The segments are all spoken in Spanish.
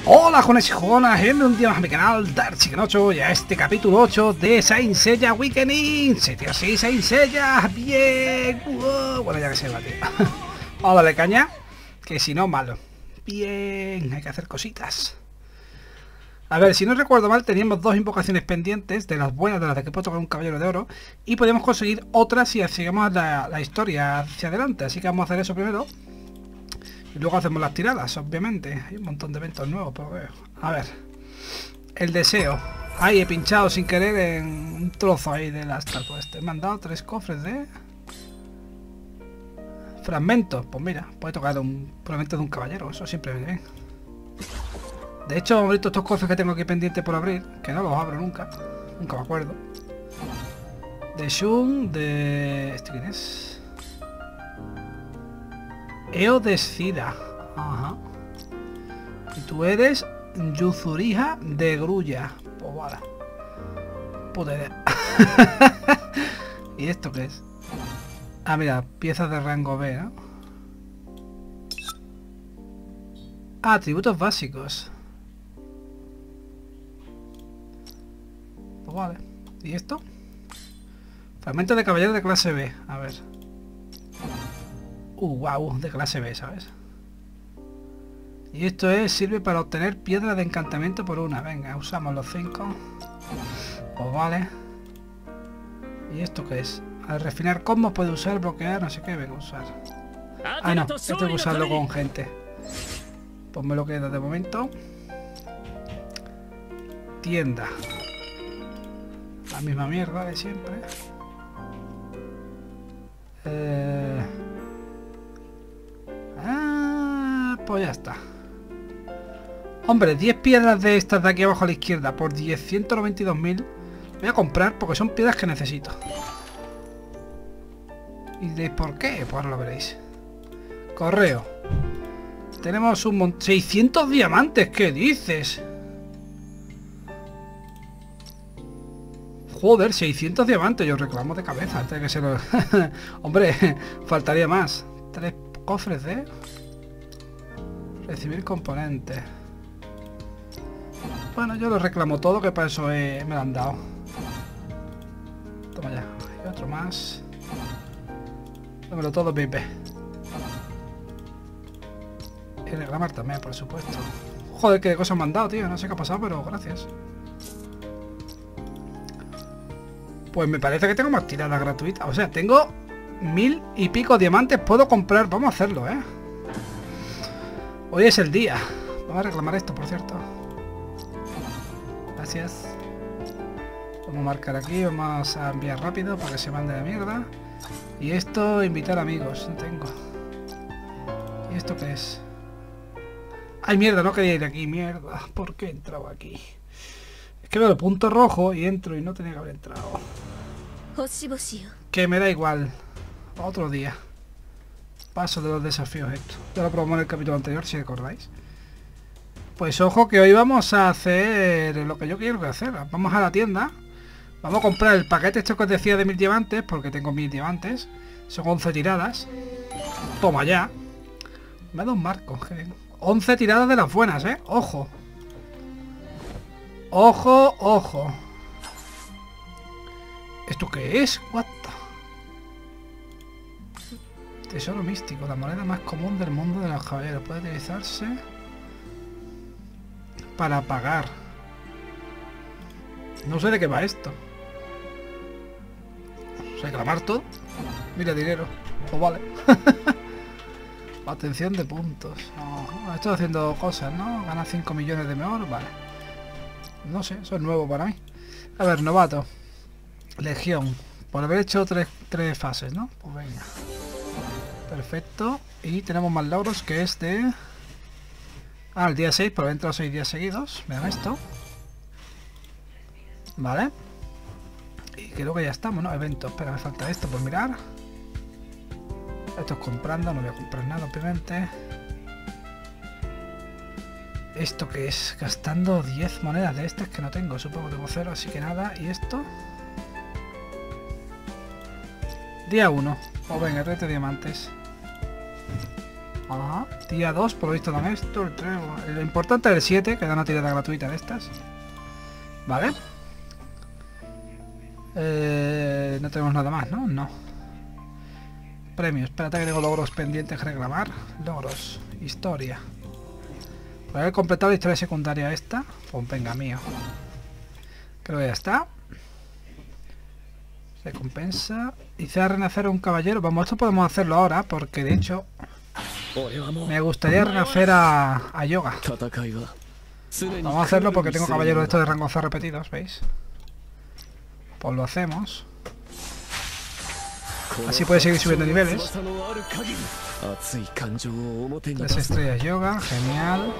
Hola jóvenes y jovenas, bienvenidos un día más a mi canal Dark Chicken 8 y a este capítulo 8 de Saint Seiya Awakening. Sí, tío, sí, Saint Seiya, bien. Bueno, ya que se va, tío. Vamos a darle caña, que si no, malo. Bien, hay que hacer cositas. A ver, si no recuerdo mal, teníamos dos invocaciones pendientes, de las buenas, de las de que puedo tocar un caballero de oro, y podemos conseguir otras si seguimos la historia hacia adelante. Así que vamos a hacer eso primero. Y luego hacemos las tiradas, obviamente. Hay un montón de eventos nuevos, pero veo. A ver. El deseo. Ahí he pinchado sin querer en un trozo ahí de la estatua este. Me han dado 3 cofres de... fragmentos. Pues mira, puede tocar un fragmento de un caballero. Eso siempre viene bien. De hecho, hemos visto estos cofres que tengo aquí pendientes por abrir. Que no los abro nunca. Nunca me acuerdo. De Shun, de... ¿este quién es? Eo Descida. Ajá. Y tú eres Yuzuriha de Grulla. Pues vale. Puta idea. ¿Y esto qué es? Ah, mira, piezas de rango B, ¿no? Ah, atributos básicos. Pues vale. ¿Y esto? Fragmento de caballero de clase B. A ver. Wow, de clase B, ¿sabes? Y esto sirve para obtener piedra de encantamiento por una. Venga, usamos los 5. Pues vale. ¿Y esto qué es? Al refinar cosmos puede usar, bloquear, no sé qué, venga a usar. Ah, no, esto tengo que usarlo con gente. Pues me lo quedo de momento. Tienda. La misma mierda de siempre. Pues ya está. Hombre, 10 piedras de estas de aquí abajo a la izquierda por 192.000. Voy a comprar porque son piedras que necesito. ¿Y de por qué? Pues ahora lo veréis. Correo. Tenemos un montón... 600 diamantes, ¿qué dices? Joder, 600 diamantes. Yo reclamo de cabeza antes de que se lo... Hombre, faltaría más. 3 cofres de... recibir componentes. Bueno, yo lo reclamo todo, que para eso me lo han dado. Toma ya. Hay otro más. Dámelo todo, Pipe. Y reclamar también, por supuesto. Joder, qué cosas me han dado, tío. No sé qué ha pasado, pero gracias. Pues me parece que tengo más tiradas gratuitas. O sea, tengo 1000 y pico diamantes. Puedo comprar. Vamos a hacerlo, ¿eh? Hoy es el día. Vamos a reclamar esto, por cierto. Gracias. Vamos a marcar aquí. Vamos a enviar rápido para que se mande la mierda. Y esto, invitar amigos. No tengo. ¿Y esto qué es? ¡Ay, mierda! No quería ir aquí. Mierda. ¿Por qué he entrado aquí? Es que veo el punto rojo y entro y no tenía que haber entrado. Que me da igual. Otro día. Paso de los desafíos esto. Ya lo probamos en el capítulo anterior, si recordáis. Pues ojo que hoy vamos a hacer lo que yo quiero hacer. Vamos a la tienda. Vamos a comprar el paquete esto que os decía de 1000 diamantes, porque tengo 1000 diamantes. Son 11 tiradas. Toma ya. Me da un marco. 11 tiradas de las buenas, ¿eh? Ojo. Ojo, ojo. ¿Esto qué es? What the... Tesoro místico, la moneda más común del mundo de los caballeros. Puede utilizarse para pagar. No sé de qué va esto. ¿Reclamar todo? Mira, dinero. Pues vale. Atención de puntos. Oh, estoy haciendo cosas, ¿no? Gana 5 millones de oro, vale. No sé, eso es nuevo para mí. A ver, novato. Legión. Por haber hecho 3 fases, ¿no? Pues venga. Perfecto. Y tenemos más logros que es de... Ah, el día 6, por haber entrado 6 días seguidos. Vean esto. Vale. Y creo que ya estamos, ¿no? Eventos. Espera, me falta esto por mirar. Esto es comprando, no voy a comprar nada, obviamente. ¿Esto qué es? Gastando 10 monedas de estas que no tengo. Supongo que tengo 0, así que nada. ¿Y esto? Día 1. Pues venga, 30 diamantes. Ajá. Tía 2, por lo visto dan esto. El 3, lo importante es el 7, que da una tirada gratuita de estas. Vale. No tenemos nada más, ¿no? No. Premios. Espérate que tengo logros pendientes que reclamar. Logros. Historia. Por haber completado la historia secundaria esta. Pues venga, mío. Creo que ya está. Recompensa. Hice renacer a un caballero. Vamos, esto podemos hacerlo ahora, porque de hecho me gustaría renacer a Yoga. Vamos a hacerlo porque tengo caballeros de estos de rango C repetidos, ¿veis? Pues lo hacemos. Así puede seguir subiendo niveles. 3 estrellas Yoga, genial.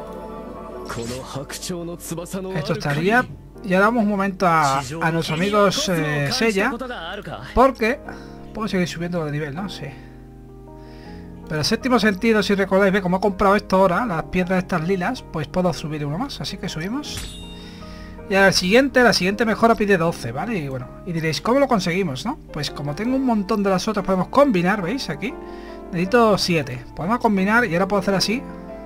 Esto estaría. Y ahora vamos un momento a nuestros amigos Seiya, porque puedo seguir subiendo de nivel, ¿no? Sí. Pero el séptimo sentido, si recordáis, ve como he comprado esto ahora, las piedras estas lilas, pues puedo subir uno más, así que subimos. Y ahora la siguiente mejora pide 12, ¿vale? Y bueno, y diréis, ¿cómo lo conseguimos, no? Pues como tengo un montón de las otras, podemos combinar, ¿veis? Aquí. Necesito 7. Podemos combinar y ahora puedo hacer así.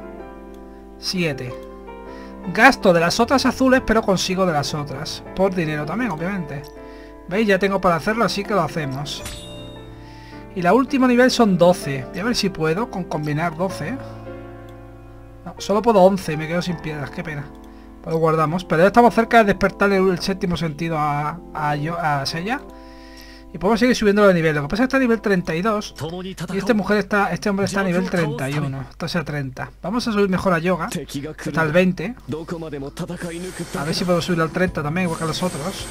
7. Gasto de las otras azules, pero consigo de las otras. Por dinero también, obviamente. ¿Veis? Ya tengo para hacerlo, así que lo hacemos. Y la última nivel son 12. Voy a ver si puedo combinar 12. No, solo puedo 11 y me quedo sin piedras, qué pena. Pues lo guardamos. Pero ya estamos cerca de despertar el séptimo sentido a Seiya. Y podemos seguir subiendo de nivel. Lo que pasa es que está a nivel 32. Y este hombre está a nivel 31. Entonces a 30. Vamos a subir mejor a Yoga, que está al 20. A ver si puedo subirlo al 30 también, igual que a los otros.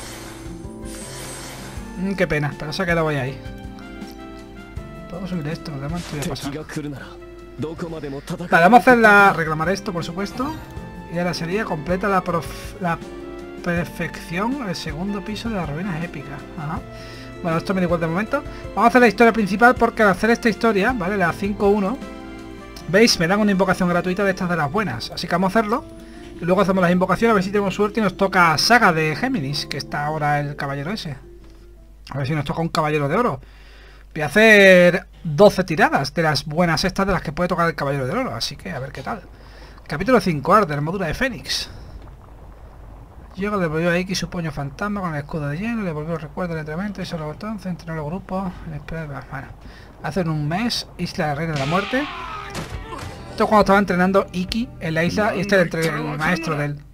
Qué pena, pero se ha quedado ahí. Podemos subir esto, lo demás voy a pasar. Vale, vamos a hacer reclamar esto, por supuesto. Y ahora sería completa la perfección el segundo piso de las ruinas épicas. Ajá. Bueno, esto me da igual de momento. Vamos a hacer la historia principal porque al hacer esta historia, ¿vale? La 5.1, ¿veis? Me dan una invocación gratuita de estas de las buenas. Así que vamos a hacerlo. Y luego hacemos las invocaciones, a ver si tenemos suerte y nos toca Saga de Géminis, que está ahora el caballero ese. A ver si nos toca un caballero de oro. Voy a hacer 12 tiradas de las buenas estas de las que puede tocar el caballero de oro. Así que a ver qué tal. Capítulo 5, Arte, armadura de Fénix. Yoga le devolvió a Iki su puño fantasma con el escudo de hielo, le devolvió el recuerdo del entrenamiento y solo botón, centró los grupos. Bueno, hace un mes, Isla de la Reina de la Muerte. Esto es cuando estaba entrenando Iki en la isla y este es el maestro de él.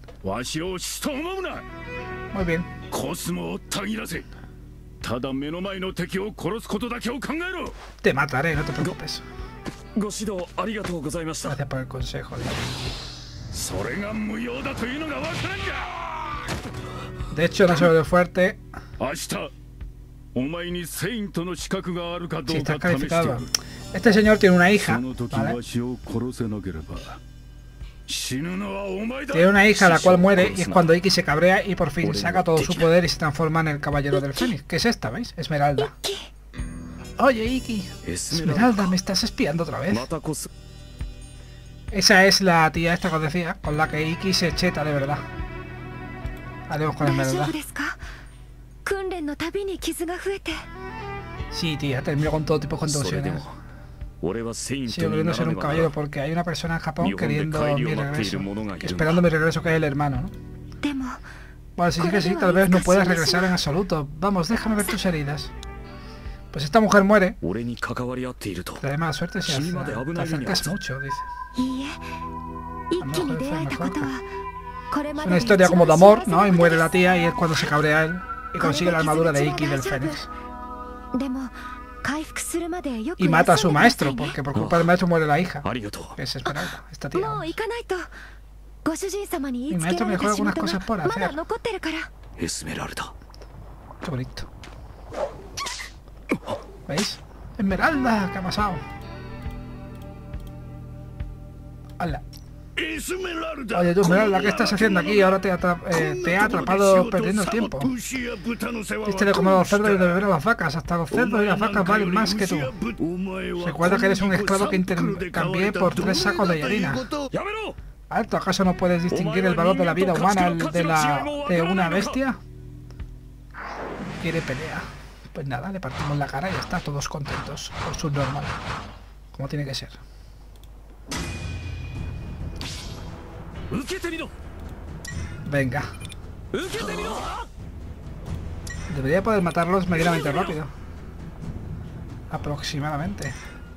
Muy bien. Te mataré, no te preocupes. Gracias por el consejo. De hecho, no se ve fuerte. Si estás calificado. Este señor tiene una hija, ¿vale? Tiene una hija la cual muere y es cuando Iki se cabrea y por fin saca todo su poder y se transforma en el caballero del Fénix. ¿Qué es esta, veis? Esmeralda. Oye, Iki. Esmeralda, ¿me estás espiando otra vez? Esa es la tía esta que os decía, con la que Iki se cheta de verdad. Haremos con Esmeralda. Sí, tía, termino con todo tipo de contusiones. Sigo queriendo ser un caballero porque hay una persona en Japón queriendo mi regreso. Esperando mi regreso, que es el hermano, ¿no? Bueno, si que sí, tal vez no puedas regresar en absoluto. Vamos, déjame ver tus heridas. Pues esta mujer muere. Te da mala suerte si te acercas mucho, dice. Es una historia como de amor, ¿no? Y muere la tía y es cuando se cabrea él y consigue la armadura de Iki del Fénix. Y mata a su maestro, porque por culpa del maestro muere la hija. Que es Esmeralda, esta tía. Mi maestro me dejó algunas cosas por hacer. Qué bonito. ¿Veis? Esmeralda, ¿qué ha pasado? ¡Hala! Oye tú, Esmeralda, ¿qué estás haciendo aquí? Ahora te ha atrapado perdiendo el tiempo. Viste de comer a los cerdos y de beber a las vacas. Hasta los cerdos y las vacas valen más que tú. Recuerda que eres un esclavo que intercambié por 3 sacos de harina. ¿Alto? ¿Acaso no puedes distinguir el valor de la vida humana de una bestia? Quiere pelea. Pues nada, le partimos la cara y ya está, todos contentos. Por su normal. Como tiene que ser. Venga. Debería poder matarlos medianamente rápido. Aproximadamente.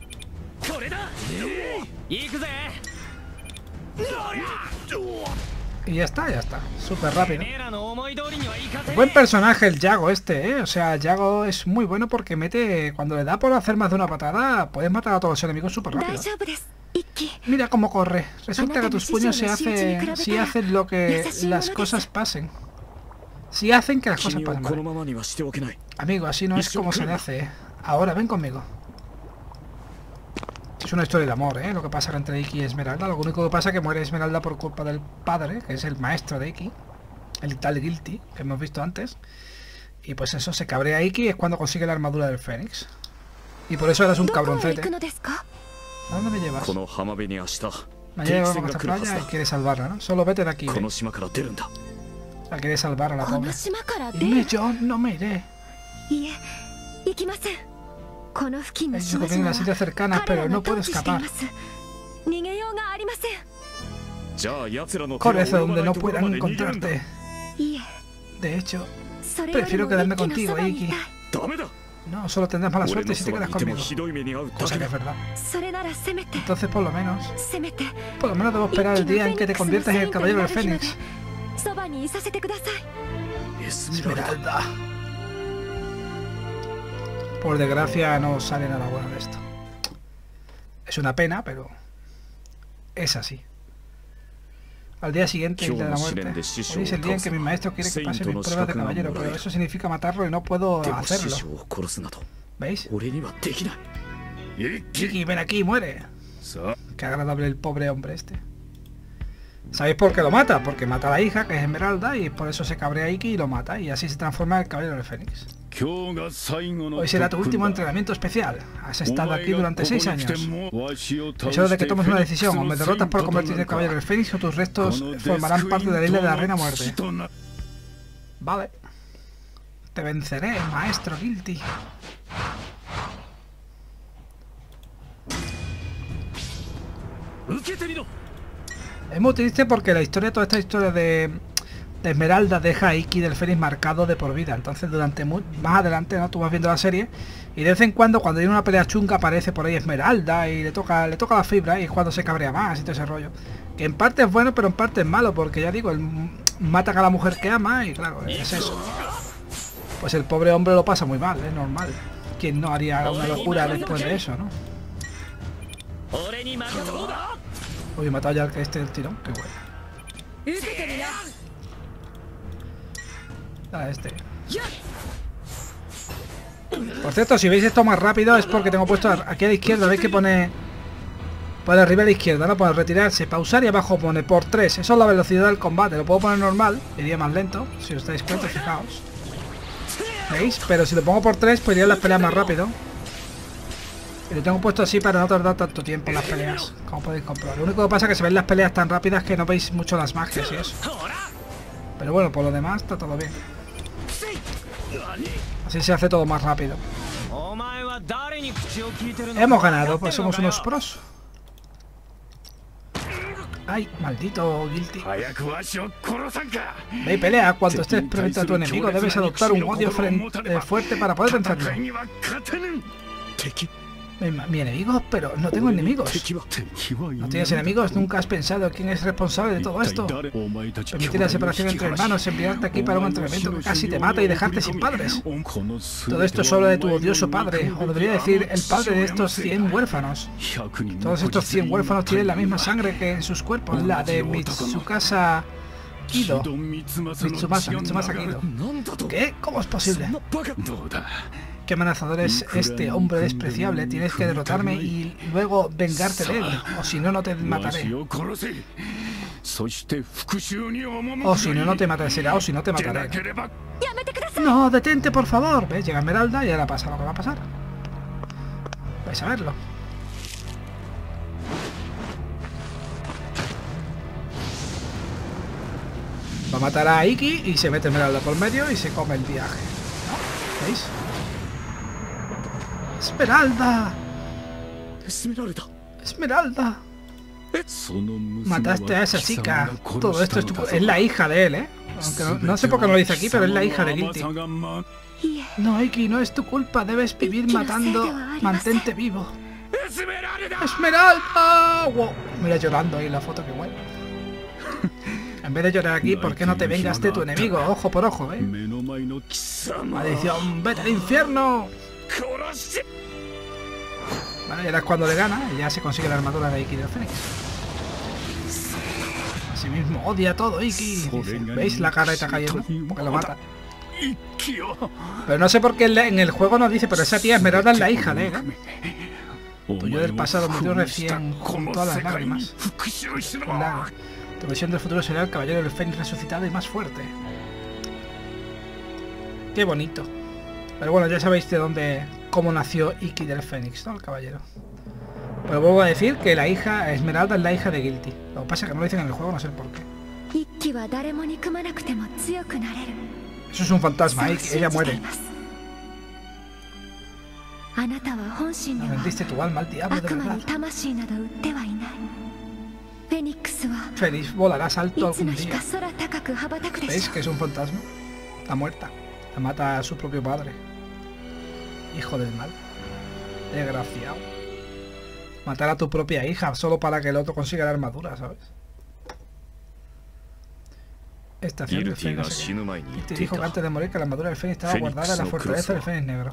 Y ya está, ya está. Súper rápido. Buen personaje el Yago este, ¿eh? O sea, el Yago es muy bueno porque mete... Cuando le da por hacer más de una patada, puedes matar a todos los enemigos súper rápido. Mira cómo corre. Resulta que tus puños si hacen lo que las cosas pasen. Si hacen que las cosas pasen. Vale. Amigo, así no es como se le hace, ¿eh? Ahora, ven conmigo. Es una historia de amor, ¿eh? Lo que pasa entre Iki y Esmeralda. Lo único que pasa es que muere Esmeralda por culpa del padre, que es el maestro de Iki. El tal Guilty, que hemos visto antes. Y pues eso, se cabrea Iki y es cuando consigue la armadura del Fénix. Y por eso eres un cabroncete. ¿A dónde me llevas? Mañana vamos a esta playa y quieres salvarla, ¿no? Solo vete de aquí, ¿eh? La quiere salvar a la pobre. Dime, yo no me iré. Ellos que vienen las islas cercanas, pero no puedo escapar. Corre hacia donde no puedan encontrarte. De hecho, prefiero quedarme contigo, Iki. No, solo tendrás mala suerte si te quedas conmigo. Cosa que es verdad. Entonces, por lo menos debo esperar el día en que te conviertas en el caballero del Fénix. Esmeralda. Por desgracia no sale nada bueno de esto. Es una pena, pero es así. Al día siguiente, Isla de la Muerte. Hoy es el día en que mi maestro quiere que pase mis pruebas de caballero, pero eso significa matarlo y no puedo hacerlo. ¿Veis? Iki, ven aquí, muere. Qué agradable el pobre hombre este. ¿Sabéis por qué lo mata? Porque mata a la hija, que es Esmeralda, y por eso se cabrea Iki y lo mata, y así se transforma en el caballero del Fénix. Hoy será tu último entrenamiento especial. Has estado aquí durante 6 años. Es hora de que tomes una decisión. O me derrotas por convertirte en el caballero del Fénix, o tus restos formarán parte de la isla de la Reina Muerte. Vale. Te venceré, maestro Guilty. Es muy triste porque toda esta historia de Esmeralda deja a Iki del Fénix marcado de por vida. Entonces más adelante, ¿no? Tú vas viendo la serie y de vez en cuando hay una pelea chunga aparece por ahí Esmeralda y le toca la fibra y es cuando se cabrea más y todo ese rollo. Que en parte es bueno pero en parte es malo porque ya digo, él mata a la mujer que ama y claro, es eso. Pues el pobre hombre lo pasa muy mal, es normal. ¿Quién no haría una locura después de eso, no? Uy, he matado ya al que este del tirón, qué bueno. A este. Por cierto, si veis esto más rápido es porque tengo puesto aquí a la izquierda, veis que pone por arriba a la izquierda, ¿no? Pone retirarse, pausar y abajo pone por 3. Eso es la velocidad del combate, lo puedo poner normal, iría más lento, si os dais cuenta, fijaos. ¿Veis? Pero si lo pongo por 3, pues iría las peleas más rápido. Y lo tengo puesto así para no tardar tanto tiempo en las peleas, como podéis comprobar. Lo único que pasa es que se ven las peleas tan rápidas que no veis mucho las magias y eso. Pero bueno, por lo demás está todo bien. Así se hace todo más rápido. Hemos ganado, pues somos unos pros. Ay, maldito Guilty. Ve y pelea. Cuando estés frente a tu enemigo debes adoptar un odio fuerte para poder vencerlo. Mi enemigo, pero no tengo enemigos. ¿No tienes enemigos? ¿Nunca has pensado quién es responsable de todo esto? Permitir la separación entre hermanos, enviarte aquí para un entrenamiento que casi te mata y dejarte sin padres. Todo esto es obra de tu odioso padre, o debería decir, el padre de estos 100 huérfanos. Todos estos 100 huérfanos tienen la misma sangre que en sus cuerpos, la de Mitsukasa Kido. Mitsumasa Kido. ¿Qué? ¿Cómo es posible? Qué amenazador es este hombre despreciable. Tienes que derrotarme y luego vengarte de él. O si no, no te mataré. O si no, no te mataré. Será o si no te mataré. No, detente, por favor. ¿Ves? Llega Esmeralda y ahora pasa lo que va a pasar. Vais a verlo. Va a matar a Iki y se mete Esmeralda por medio y se come el viaje. ¿No? ¿Veis? ¡Esmeralda! ¡Esmeralda! Mataste a esa chica. Todo esto es la hija de él, ¿eh? Aunque no sé por qué no lo dice aquí, pero es la hija de Guilty. No, Iki, no es tu culpa. Debes vivir matando. Mantente vivo. ¡Esmeralda! Wow. Mira llorando ahí la foto, que guay. En vez de llorar aquí, ¿por qué no te vengas de tu enemigo? Ojo por ojo, ¿eh? ¡Maldición! ¡Vete al infierno! Vale, y ahora es cuando le gana y ya se consigue la armadura de Iki del Fénix. Asimismo, odia todo, Iki. Dice, ¿veis la cara está cayendo? Porque lo mata. Pero no sé por qué en el juego nos dice, pero esa tía Esmeralda es la hija de él, ¿eh? Tu yo del pasado murió recién junto a las lágrimas. Tu visión del futuro será el caballero del Fénix resucitado y más fuerte. Qué bonito. Pero bueno, ya sabéis de dónde, cómo nació Iki del Fénix, ¿no? El caballero. Pero vuelvo a decir que la hija, Esmeralda, es la hija de Guilty. Lo que pasa es que no lo dicen en el juego, no sé por qué. Eso es un fantasma, ella muere. No vendiste tu alma al diablo de verdad. Fénix volarás alto algún día. ¿Veis que es un fantasma? Está muerta. La mata a su propio padre. Hijo del mal. Desgraciado. Matar a tu propia hija solo para que el otro consiga la armadura, ¿sabes? Estación del Fénix. Y te dijo que antes de morir que la armadura del Fénix estaba guardada en la fortaleza del Fénix Negro.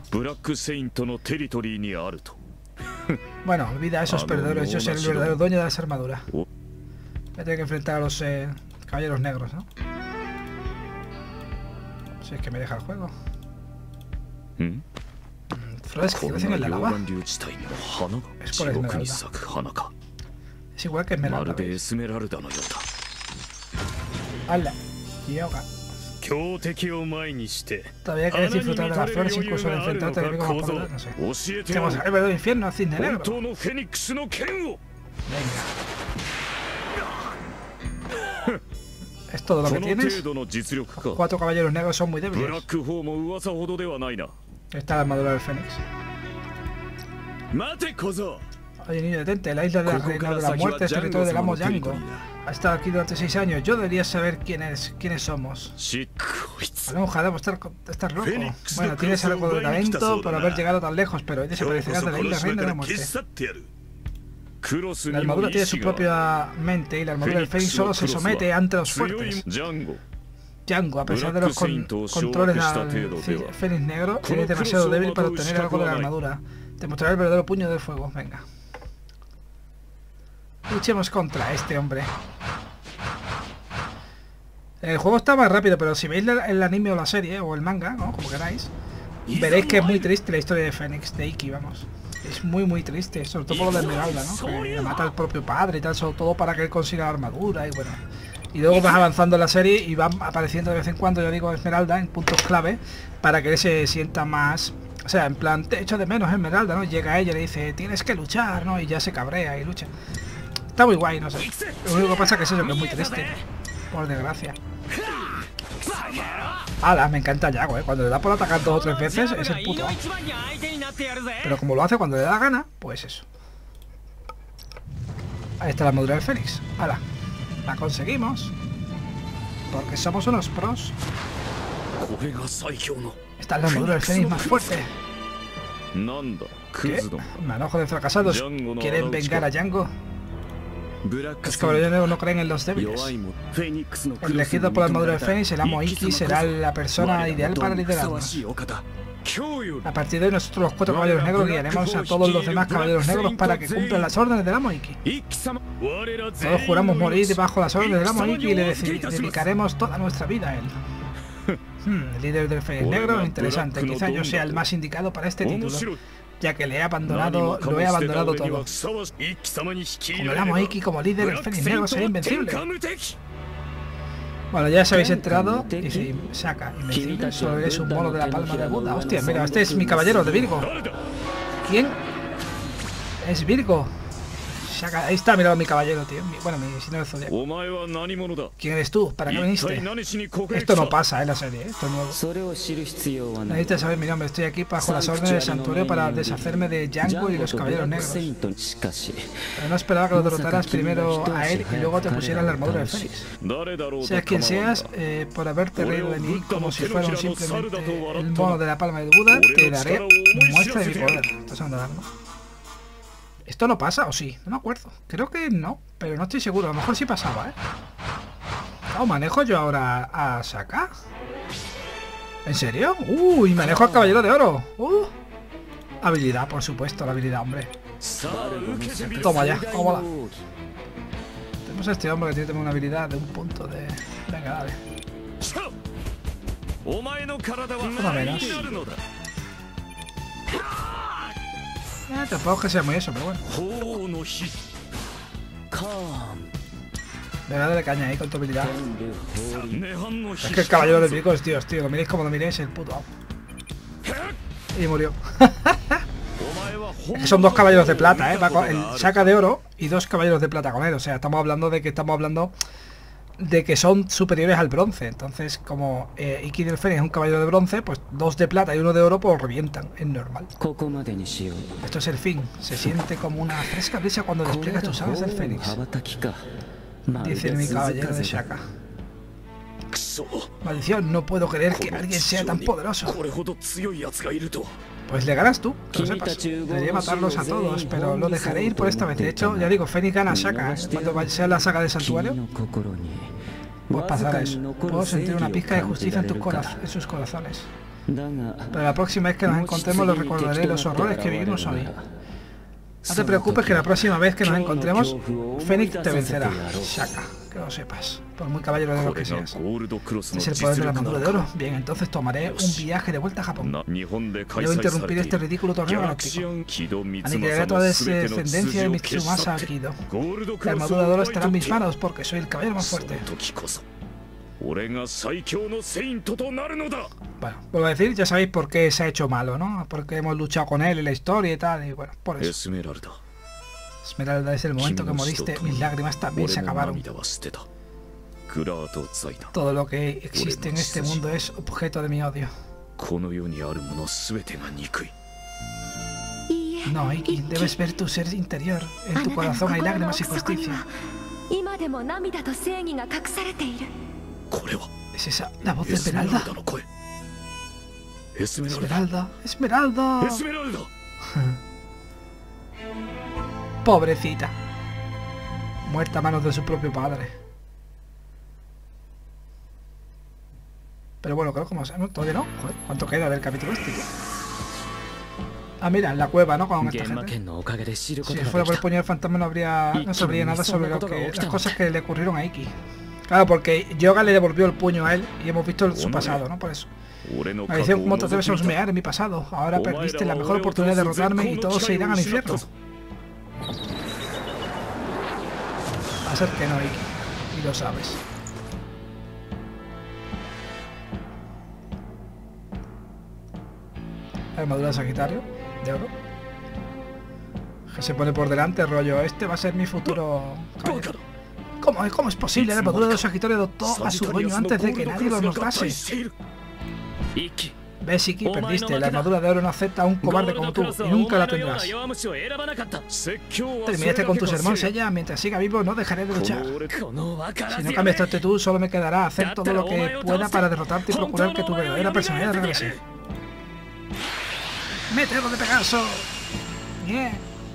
Bueno, olvida a esos perdedores. Yo soy el verdadero dueño de las armaduras. Voy a tener que enfrentar a los caballeros negros, ¿no? Si es que me deja el juego. Flores que crecen en la lava. Es por Esmeralda. Es igual que Esmeralda. ¡Hala! Yoga. Todavía quieres disfrutar de las flores incluso al enfrentarte al enemigo más poderoso. No sé. Vamos al verdadero infierno, cisne negro. Venga. ¿Es todo lo que tienes? Los 4 caballeros negros son muy débiles. Está la armadura del Fénix. Oye, niño, detente. La isla de la reina de la muerte es territorio del amo Django. Ha estado aquí durante 6 años. Yo debería saber quiénes somos. Vale, ojalá estar loco. Bueno, tienes algo de talento por haber llegado tan lejos, pero hoy desaparecerás de la isla reina de la muerte. La armadura tiene su propia mente y la armadura del Fénix solo se somete ante los fuertes. Django, a pesar de los controles del Fénix Negro, eres demasiado débil para obtener algo de la armadura. Te mostraré el verdadero puño del fuego. Venga. Luchemos contra este hombre. El juego está más rápido, pero si veis el anime o la serie, o el manga, ¿no? Como queráis, veréis que es muy triste la historia de Fénix, de Iki, vamos. Es muy triste, sobre todo por lo de Esmeralda, ¿no? Que le mata al propio padre y tal, sobre todo para que él consiga la armadura y bueno. Y luego vas avanzando en la serie y van apareciendo de vez en cuando, yo digo, Esmeralda en puntos clave para que él se sienta más... O sea, en plan, te echo de menos Esmeralda, ¿no? Llega ella y le dice, tienes que luchar, ¿no? Y ya se cabrea y lucha. Está muy guay, no sé. Lo único que pasa que es eso, que es muy triste. Por desgracia. ¡Hala! Me encanta Yago, ¿eh? Cuando le da por atacar 2 o 3 veces, es el puto. Pero como lo hace cuando le da gana, pues eso. Ahí está la armadura del Fénix. ¡Hala! La conseguimos. Porque somos unos pros. Esta es la armadura del Fénix más fuerte. ¿Qué? Manojo de fracasados. ¿Quieren vengar a Django? Los caballeros no creen en los débiles. Elegido por la armadura del Fénix, el amo Iki será la persona ideal para liderarnos. A partir de hoy nosotros los 4 caballeros negros guiaremos a todos los demás caballeros negros para que cumplan las órdenes del amo Iki. Todos juramos morir debajo de las órdenes del amo Iki y le dedicaremos toda nuestra vida a él. El líder del Fénix Negro, interesante. Quizá yo sea el más indicado para este título, ya que lo he abandonado todo. Con el amo Iki como líder, el Fénix Negro será invencible. Bueno, ya os habéis enterado. Y si saca invencible, solo eres un mono de la palma de Buda. Hostia, mira, este es mi caballero de Virgo. ¿Quién? Es Virgo. Shaka. Ahí está, mira mi caballero, tío. Bueno, mi signo del zodiaco. ¿Quién eres tú? ¿Para qué viniste? Esto no pasa en la serie, Esto es nuevo. Necesitas saber mi nombre. Estoy aquí bajo las órdenes del santuario para deshacerme de Django y los caballeros negros. Pero no esperaba que lo derrotaras primero a él y luego te pusieras la armadura del Fénix. Seas quien seas, por haberte reído de mí como si fuera simplemente el mono de la palma de Buda, te daré muestra de mi poder. Estás a dar, ¿no? ¿Esto no pasa o sí? No me acuerdo. Creo que no, pero no estoy seguro. A lo mejor sí pasaba, ¿eh? ¿Manejo yo ahora a Shaka? ¿En serio? Y manejo al Caballero de Oro. Habilidad, por supuesto, la habilidad, hombre. Toma ya, vámonos. Tenemos a este hombre que tiene también una habilidad de un punto de... Venga, dale. Una menos. Tampoco que sea muy eso, pero bueno. Venga, dale caña ahí con tu habilidad. Es que el caballero de picos, tío, lo miréis como lo miréis, el puto amo. Y murió. Es que son 2 caballeros de plata, ¿eh? El Shaka de oro y 2 caballeros de plata con él. O sea, estamos hablando de que son superiores al bronce. Entonces, como Iki del Fénix es un caballero de bronce, pues 2 de plata y 1 de oro pues revientan, es normal. Esto es el fin. Se siente como una fresca brisa cuando despliegas tus alas del Fénix, dice mi caballero de Shaka. Maldición, no puedo creer que alguien sea tan poderoso. Pues le ganas tú, que lo sepas. Debería matarlos a todos, pero lo dejaré ir por esta vez. De hecho, ya digo, Fénix gana a Shaka, cuando sea la saga del santuario. Pues pasará eso. Puedo sentir una pizca de justicia en sus corazones. Pero la próxima vez que nos encontremos les recordaré los horrores que vivimos hoy. No te preocupes que la próxima vez que nos encontremos, Fénix te vencerá, Shaka. Que lo sepas, por muy caballero de oro que seas. Es el poder de la armadura de oro. Bien, entonces tomaré un viaje de vuelta a Japón. Debo interrumpir este ridículo torneo galáctico. Aniquilaré toda descendencia de Mitsumasa Kido. La armadura de oro estará en mis manos porque soy el caballero más fuerte. Bueno, vuelvo a decir, ya sabéis por qué se ha hecho malo, ¿no? Porque hemos luchado con él en la historia y tal, y bueno, por eso. Esmeralda, desde el momento que moriste, mis lágrimas también se acabaron. Todo lo que existe en este mundo es objeto de mi odio. No, Iki, debes ver tu ser interior. En tu corazón hay lágrimas y justicia. ¿Es esa la voz de Esmeralda? Esmeralda, Esmeralda. Pobrecita. Muerta a manos de su propio padre. Pero bueno, creo que no, todavía no. Joder, ¿cuánto queda del capítulo este? Ah, mira, en la cueva, ¿no? Con esta gente. Si fuera por el puño del fantasma no sabría nada sobre las cosas que le ocurrieron a Iki. Claro, porque Yoga le devolvió el puño a él y hemos visto su pasado, ¿no? Por eso. Maldición, ¿cómo te atreves a husmear en mi pasado? Ahora perdiste la mejor oportunidad de derrotarme y todos se irán al infierno. Va a ser que no, Iki. Y lo sabes. Armadura de Sagitario, de oro. Que se pone por delante, rollo. Este va a ser mi futuro caballero. ¿Cómo es posible? La armadura de Sagitario adoptó a su dueño antes de que nadie lo notase. ¿Ves, Iki? Perdiste. La armadura de oro no acepta a un cobarde como tú y nunca la tendrás. Terminaste con tu sermón, Seiya. Mientras siga vivo no dejaré de luchar. Si no cambias tu actitud, solo me quedará hacer todo lo que pueda para derrotarte y procurar que tu verdadera personalidad regrese. ¡Meteoro de Pegaso! ¡Yeah!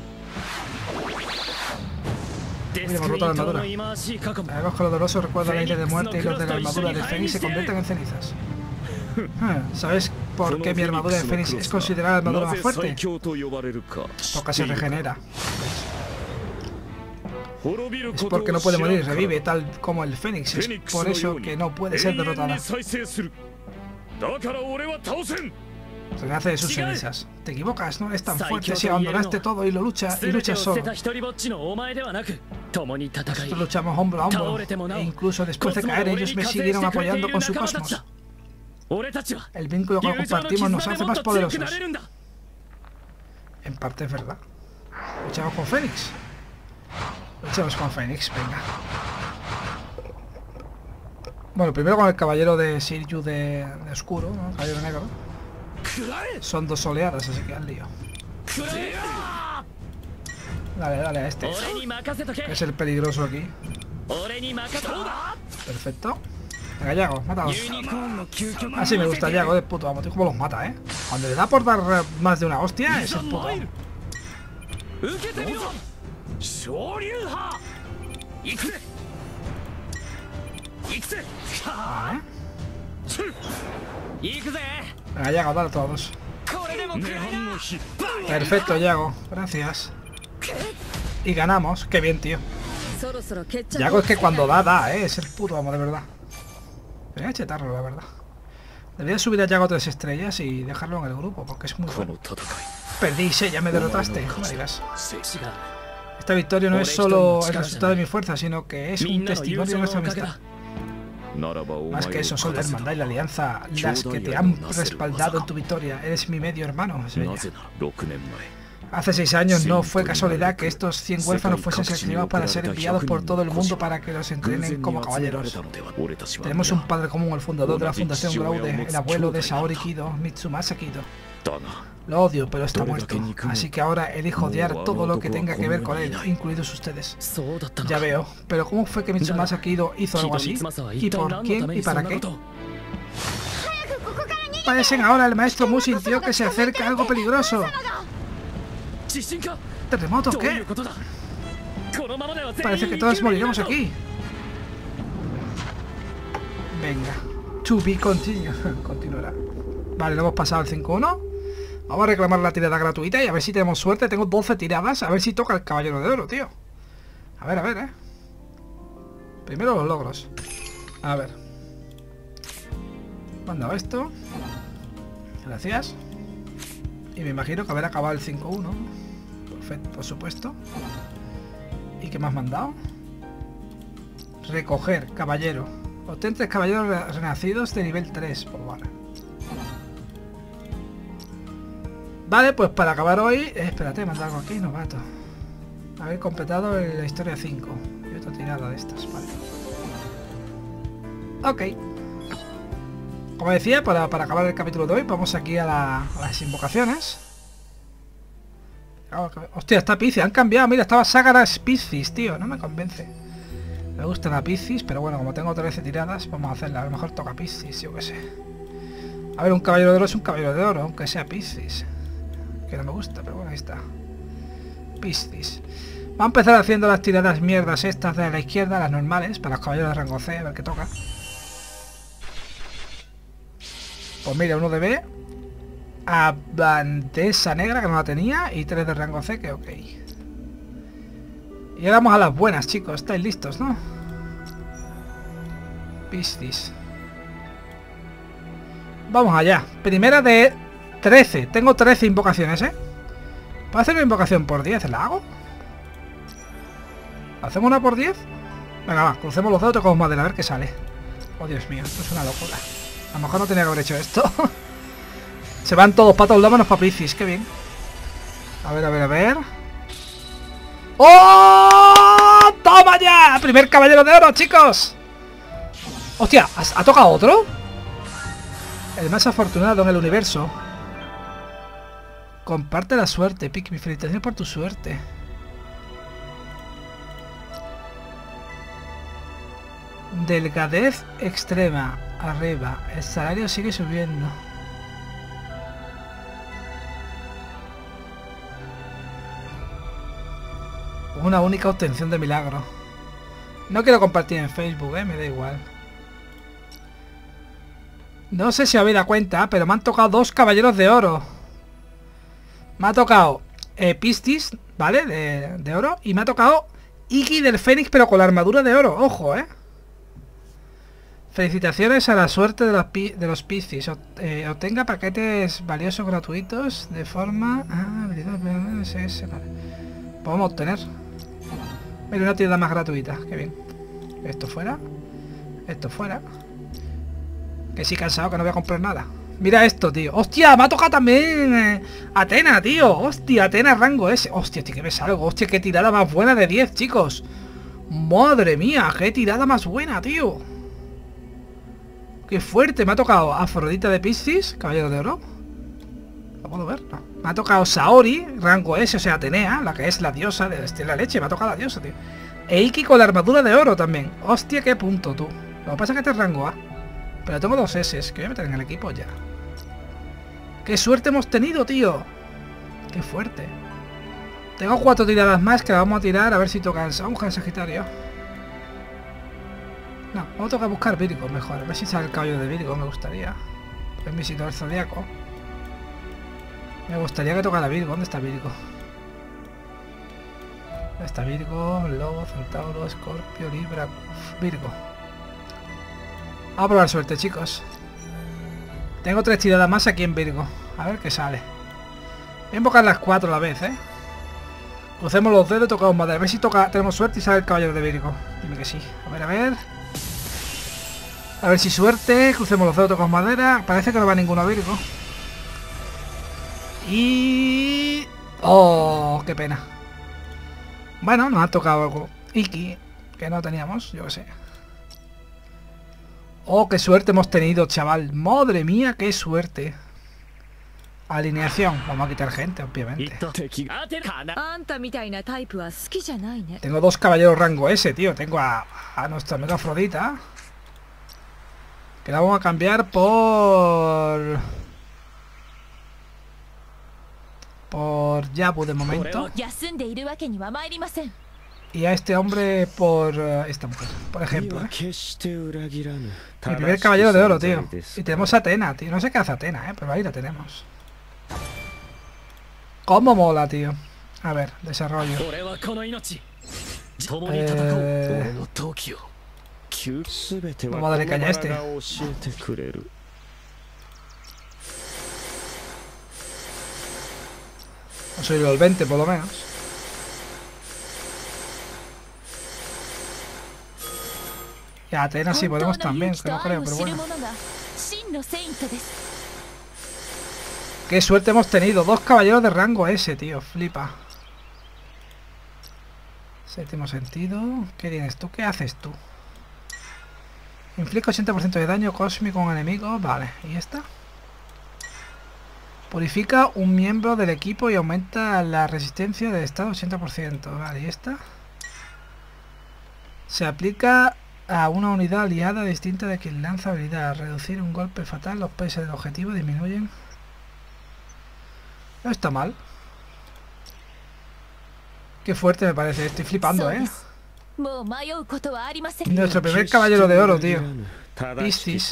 Hemos roto la armadura. El bosque doloroso recuerda la isla de muerte y los de la armadura de Fénix se convierten en cenizas. ¿Sabes por qué mi armadura de Fénix es considerada la armadura más fuerte? Porque se regenera. Es porque no puede morir, revive tal como el Fénix. Es por eso que no puede ser derrotada. Renace de sus cenizas. Te equivocas, no eres tan fuerte si abandonaste todo y luchas solo. Nosotros luchamos hombro a hombro, e incluso después de caer ellos me siguieron apoyando con su cosmos. El vínculo que compartimos nos hace más poderosos. En parte es verdad. Luchamos con Fénix. Echamos con Fénix, venga. Bueno, primero con el caballero de Sirju de oscuro, ¿no? Caballero negro. Son 2 oleadas, así que al lío. Dale, dale a este. Que es el peligroso aquí. Perfecto. Venga, Yago, mátalos. Así me gusta Yago de puto amo, tío, cómo los mata, ¿eh? Cuando le da por dar más de una hostia, es el puto amo. Vale. Venga, Yago, dale a todos. Perfecto, Yago, gracias. Y ganamos, qué bien, tío. Yago es que cuando da, es el puto amo, de verdad. Debería chetarlo, la verdad. Debería subir a Yago 3 estrellas y dejarlo en el grupo, porque es muy bueno. Perdí, ya me derrotaste, no me digas. Esta victoria no es solo el resultado de mi fuerza, sino que es un testimonio de nuestra amistad. Más que eso, son la hermandad y la alianza las que te han respaldado en tu victoria. Eres mi medio hermano. Hace 6 años no fue casualidad que estos 100 huérfanos fuesen seleccionados para ser enviados por todo el mundo para que los entrenen como caballeros. Tenemos un padre común, el fundador de la Fundación Graude, el abuelo de Saori Kido, Mitsumasa Kido. Lo odio, pero está muerto. Así que ahora elijo odiar todo lo que tenga que ver con él, incluidos ustedes. Ya veo. Pero ¿cómo fue que Mitsumasa Kido hizo algo así? ¿Y por quién y para qué? Parecen ahora el maestro Mu sintió que se acerca algo peligroso. ¿Terremoto qué? Parece que todos moriremos aquí. Venga. To be continued. Continuará. Vale, lo hemos pasado el 5-1. Vamos a reclamar la tirada gratuita y a ver si tenemos suerte. Tengo 12 tiradas. A ver si toca el caballero de oro, tío. A ver, Primero los logros. A ver. Manda esto. Gracias. Y me imagino que haber acabado el 5-1. Perfecto, por supuesto. ¿Y qué me has mandado? Recoger, caballero. Obtén 3 caballeros renacidos de nivel 3. Pues vale. Vale, pues para acabar hoy... espérate, manda algo aquí, novato. Haber completado la historia 5. Y otra tirada de estas, vale. Ok. Como decía, para acabar el capítulo de hoy, vamos aquí a las invocaciones. Hostia, está Piscis, han cambiado, mira, estaba Sagaras Piscis, tío, no me convence. Me gusta la Piscis, pero bueno, como tengo 13 tiradas, vamos a hacerla, a lo mejor toca Piscis, yo qué sé. A ver, un caballero de oro es un caballero de oro, aunque sea Piscis. Que no me gusta, pero bueno, ahí está. Piscis. Vamos a empezar haciendo las tiradas mierdas estas de la izquierda, las normales, para los caballeros de rango C, a ver qué toca. Pues mira, 1 de B. A bandesa negra, que no la tenía, y 3 de rango C, que ok. Y ahora vamos a las buenas, chicos. Estáis listos, ¿no? Piscis. Vamos allá. Primera de 13. Tengo 13 invocaciones, ¿eh? ¿Puedo hacer una invocación por 10? ¿La hago? ¿Hacemos una por 10? Venga, va. Crucemos los dedos, tocamos madera, a ver qué sale. Oh, Dios mío. Esto es una locura. A lo mejor no tenía que haber hecho esto. Se van todos para todos lados menos para Piscis. Qué bien. A ver. ¡Oh! ¡Toma ya! Primer caballero de oro, chicos. Hostia, ¿ha tocado otro? El más afortunado en el universo. Comparte la suerte, Pic. Mi felicitación por tu suerte. Delgadez extrema. Arriba. El salario sigue subiendo. Una única obtención de milagro. No quiero compartir en Facebook, me da igual. No sé si habéis dado cuenta, pero me han tocado 2 caballeros de oro. Me ha tocado Piscis, ¿vale? De oro. Y me ha tocado Iki del Fénix, pero con la armadura de oro. Ojo, Felicitaciones a la suerte de los Piscis. Obtenga paquetes valiosos gratuitos de forma... vale. Podemos obtener. Mira, una tienda más gratuita. Qué bien. Esto fuera. Esto fuera. Que sí, cansado, que no voy a comprar nada. Mira esto, tío. ¡Hostia! Me ha tocado también Athena, tío. ¡Hostia! Athena rango S. ¡Hostia, tío, que me salgo! ¡Hostia, qué tirada más buena de 10, chicos! ¡Madre mía! ¡Qué tirada más buena, tío! ¡Qué fuerte! Me ha tocado Afrodita de Piscis, caballero de oro. ¿Lo puedo ver? No. Me ha tocado Saori, rango S, o sea, Atenea, la que es la diosa de la leche. Me ha tocado la diosa, tío. E Iki con la armadura de oro también. ¡Hostia, qué punto, tú! Lo que pasa es que este es rango A. Pero tengo 2 S, que voy a meter en el equipo ya. ¡Qué suerte hemos tenido, tío! ¡Qué fuerte! Tengo 4 tiradas más que las vamos a tirar a ver si tocan Sauja de Sagitario. No, vamos a tocar buscar Virgo mejor. A ver si sale el caballero de Virgo, me gustaría. Es mi sitio del zodiaco. Me gustaría que tocara Virgo. ¿Dónde está Virgo? ¿Dónde está Virgo? Lobo, Centauro, Escorpio, Libra... Virgo. Vamos a probar suerte, chicos. Tengo 3 tiradas más aquí en Virgo. A ver qué sale. Voy a invocar las 4 a la vez, ¿eh? Crucemos los dedos y tocamos madera. A ver si tenemos suerte y sale el caballero de Virgo. Dime que sí. A ver, a ver. A ver si suerte. Crucemos los dedos, tocamos madera. Parece que no va ninguno a Virgo. Y... ¡oh! ¡Qué pena! Bueno, nos ha tocado algo. Iki, que no teníamos, yo qué sé. ¡Oh, qué suerte hemos tenido, chaval! ¡Madre mía, qué suerte! Alineación. Vamos a quitar gente, obviamente. Tengo 2 caballeros rango S, tío. Tengo a nuestra amiga Afrodita. Que la vamos a cambiar por Yabu de momento. Y a este hombre por esta mujer, por ejemplo, ¿eh? El primer caballero de oro, tío. Y tenemos a Athena, tío. No sé qué hace Athena, pero ahí la tenemos. ¿Cómo mola, tío? A ver, desarrollo. Vamos a darle caña a este. No soy los 20 por lo menos. Y a Athena sí podemos también, que no creo, pero bueno. Qué suerte hemos tenido. 2 caballeros de rango S, tío. Flipa. Séptimo sentido. ¿Qué tienes tú? ¿Qué haces tú? Inflige 80% de daño cósmico a un enemigo. Vale, ¿y esta? Purifica un miembro del equipo y aumenta la resistencia del estado 80%. Vale, ¿y esta? Se aplica a una unidad aliada distinta de quien lanza habilidad. Reducir un golpe fatal. Los PS del objetivo disminuyen. No está mal. Qué fuerte me parece. Estoy flipando, ¿eh? Nuestro primer caballero de oro, tío. Piscis.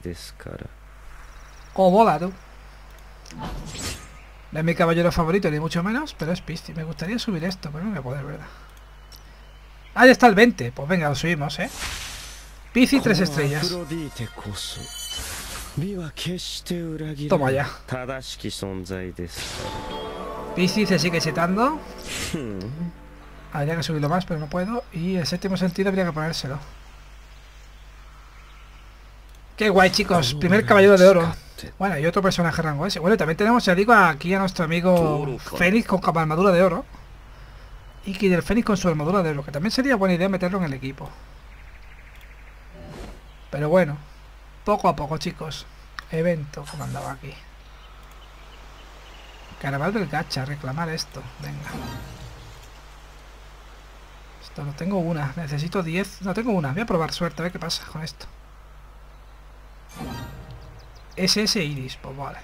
Oh, bola, tú. No es mi caballero favorito, ni mucho menos, pero es Piscis. Me gustaría subir esto, pero no voy a poder, ¿verdad? Ah, ya está el 20. Pues venga, lo subimos, ¿eh? Piscis 3 estrellas. Toma ya. Piscis se sigue setando. Habría que subirlo más, pero no puedo. Y el séptimo sentido habría que ponérselo. Qué guay, chicos. Primer caballero de oro. Bueno, y otro personaje rango S. Bueno, también tenemos, ya digo, aquí a nuestro amigo Fénix con armadura de oro. Y Iki del Fénix con su armadura de oro. Que también sería buena idea meterlo en el equipo. Pero bueno, poco a poco, chicos. Evento, como andaba aquí. Carnaval del gacha, reclamar esto. Venga. Esto no tengo una. Necesito 10. No tengo una. Voy a probar suerte, a ver qué pasa con esto. SS Iris, pues vale.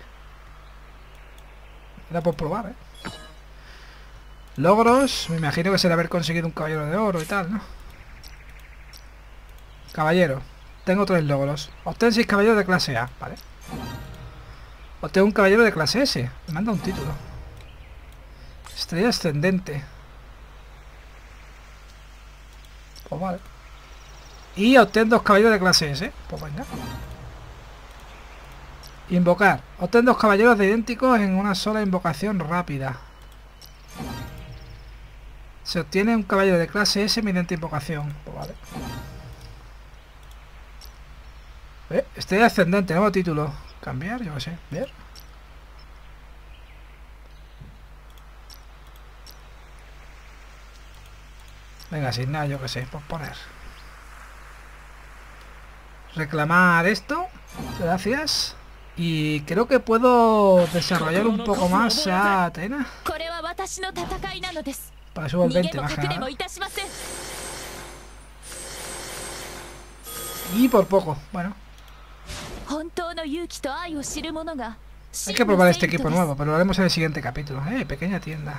Era por probar, ¿eh? Logros. Me imagino que será haber conseguido un caballero de oro y tal, ¿no? Caballero. Tengo 3 logros. Obtén 6 caballeros de clase A, vale. Obtengo un caballero de clase S. Me manda un título. Estrella ascendente. Pues vale. Y obtén 2 caballeros de clase S. Pues venga. Invocar. Obtén 2 caballeros de idénticos en una sola invocación rápida. Se obtiene un caballero de clase S mediante invocación. Pues vale. Estrella ascendente, nuevo título. Cambiar, yo qué sé. Ver. Venga, asignar, yo qué sé, por poner. Reclamar esto. Gracias. Y creo que puedo desarrollar un poco más a Atena. Para subir el 20 más que nada. Y por poco, bueno. Hay que probar este equipo nuevo, pero lo haremos en el siguiente capítulo. Pequeña tienda.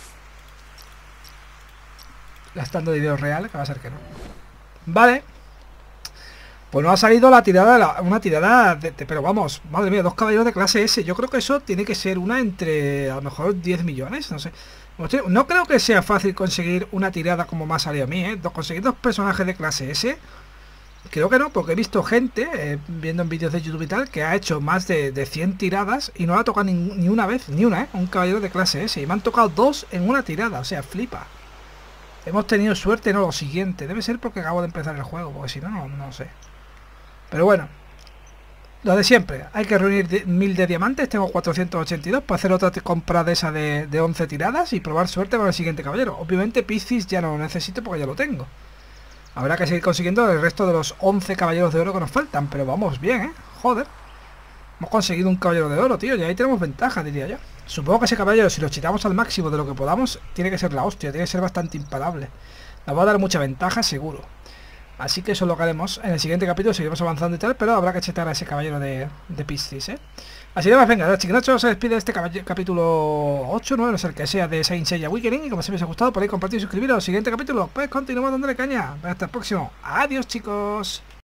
Gastando dinero real, que va a ser que no. Vale. Pues no ha salido la tirada, una tirada pero vamos, madre mía, 2 caballeros de clase S. Yo creo que eso tiene que ser una entre, a lo mejor, 10 millones, no sé. No creo que sea fácil conseguir una tirada como me ha salido a mí, ¿eh? Conseguir 2 personajes de clase S. Creo que no, porque he visto gente, viendo en vídeos de YouTube y tal, que ha hecho más de 100 tiradas y no la ha tocado ni una vez, ni una, un caballero de clase S. Y me han tocado 2 en una tirada, o sea, flipa. Hemos tenido suerte, no lo siguiente. Debe ser porque acabo de empezar el juego, porque si no, no sé. Pero bueno, lo de siempre. Hay que reunir 1000 de diamantes. Tengo 482 para hacer otra compra de esa de 11 tiradas y probar suerte con el siguiente caballero. Obviamente Piscis ya no lo necesito porque ya lo tengo. Habrá que seguir consiguiendo el resto de los 11 caballeros de oro que nos faltan. Pero vamos bien, ¿eh? Joder. Hemos conseguido un caballero de oro, tío. Y ahí tenemos ventaja, diría yo. Supongo que ese caballero, si lo cheatamos al máximo de lo que podamos, tiene que ser la hostia. Tiene que ser bastante imparable. Nos va a dar mucha ventaja, seguro. Así que eso es lo que haremos en el siguiente capítulo. Seguiremos avanzando y tal, pero habrá que chetar a ese caballero de Piscis, ¿eh? Así que venga, los chiquinachos, se despide de este capítulo 8, 9, no sé el que sea, de Saint Seiya Awakening. Y como siempre os ha gustado, podéis compartir y suscribiros al siguiente capítulo. Pues continuamos dándole caña. Hasta el próximo. Adiós, chicos.